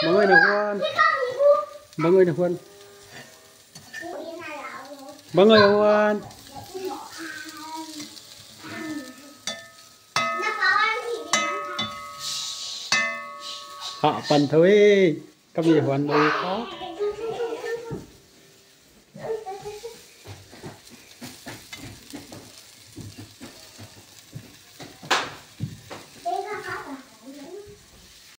Mọi người nào Huân. Mọi người nào Huân. Mọi người nào Huân. Họ phần thôi. Có gì Huân đâu có.